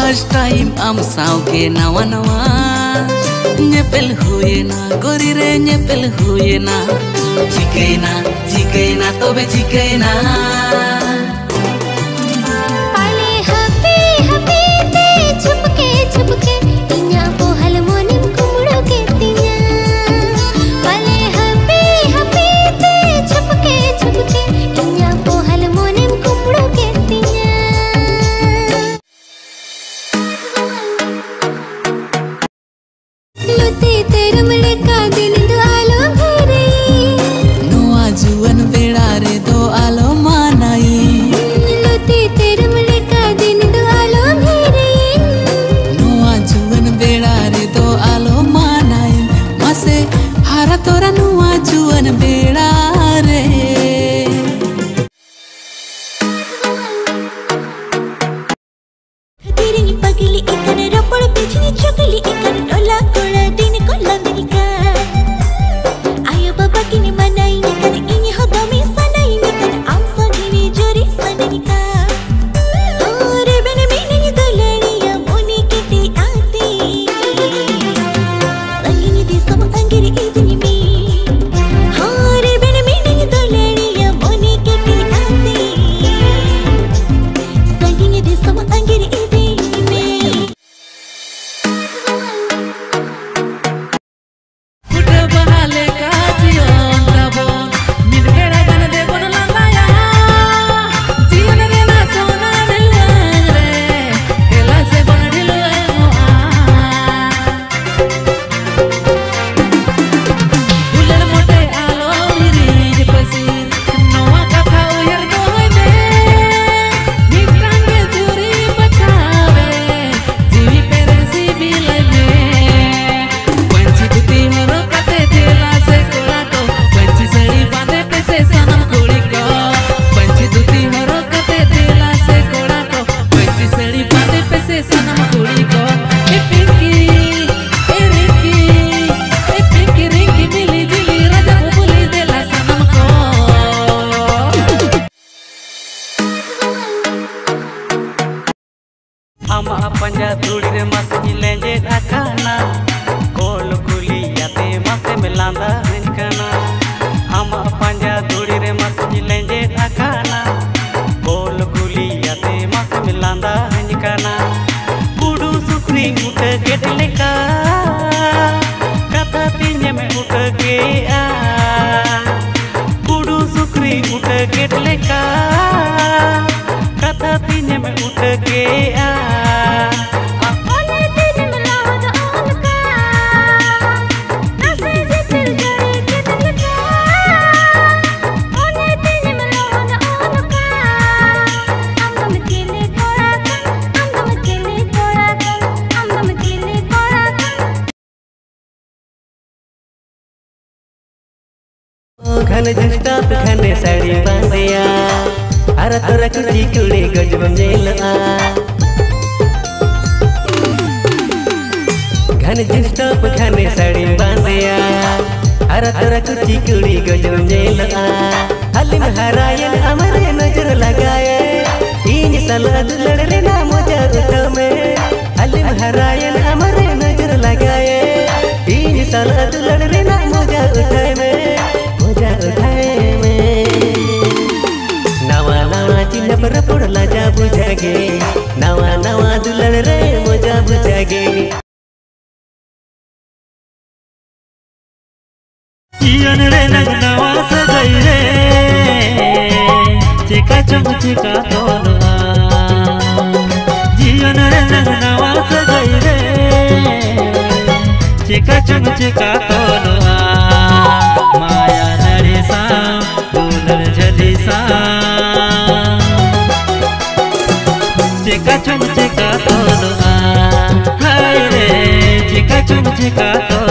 first time आम सावके नवा नवा ñepel huyena gori re ñepel huyena chikeina tobe chikeina ale happy happy te chupke inya pohal monim kumdo ke tinya ale happy happy te chupke inya pohal monim kumdo ke tinya luti terumle ka din do alo bhare noa juan beda re do alo manai luti terumle ka din do alo bhare noa juan beda re do alo manai mase hara tora noa juan beda re khatiringi pagili ikane rapod pechini chokli ikane dola kola din ko lamdika ayo baba kini manai ni kan ini hodami sanai ni kan amsa gini jori sanika ore bene mini dolaniya moni kiti aati sangini di sam angiri idni mi ore bene mini dolaniya moni kiti aati sangini di sam angiri idni mi Udah bahale kajian tabon min beda gan de gon langaya jiyan re na sona dilware ela se gon dilware ular mote alo miri pasir noa katha uyar doy me mitrange juri bachave jivi peresi bilai me पंची दुती हरो कते दिला से कोड़ा को पंची सड़ी बांधे पे से सनम कुड़ी को पंची दुती हरो कते दिला से कोड़ा को पंची सड़ी बांधे पे से सनम कुड़ी को ए पिंकी रिंकी मिली जिली राजा बोली देला सनम को ama panja duri re mas lenje dakana kol kuliyate mas melanda henkana ama panja duri re mas lenje dakana kol kuliyate mas melanda henkana kudu sukri ut get leka kata tinya me ut ge a kudu sukri ut get leka kata tinya me ut ge a ole din malad olka nase jitir jare kitlka ole din malad olka ambam kile korakan घन झुष्टा घने साड़ी बांधिया हर तोरा कुची कुड़ी गजब मेला घन झुष्टा घने साड़ी बांधिया हर तोरा कुची कुड़ी गजब मेला हलिम हरायन हमारे नजर लगाए इन साला दुलड़ रे ना मजा उठा में हलिम हरायन हमारे नजर लगाए इन साला दुलड़ रे ना मजा उठाए में नवा नवा चिन्ह पर पड़ला जा बुझागे नवा नवा दुलड़ रे मजा बुझागे जीवन रे नवा सजाई रे चिका चम चिका तोलवा जीवन रे नवा सजाई रे चिका चम चिका तोलवा माया नरे सा दुलड़ जली सा चिका चम चिका तोलवा हाय रे चिका चम चिका तोलवा